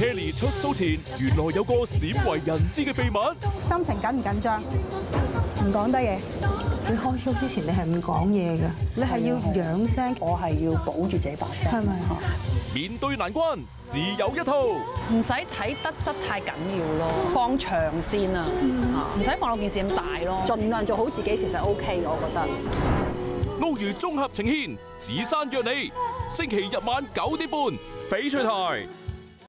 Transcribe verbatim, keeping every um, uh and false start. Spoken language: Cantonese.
Kelly 出 show 前，原來有個鮮為人知嘅秘密。 心情緊唔緊張？唔講得嘢。 你開 show 之前，你係唔講嘢㗎，你係要養聲， 我係要保住自己把聲， 係咪？ 面對難關，自有一套。 唔使睇得失太緊要咯，放長線啊，唔使放到件事咁大咯， 盡量做好自己，其實 OK 我覺得。 撈魚綜合呈獻，紫珊約你，星期日晚九點半，翡翠台。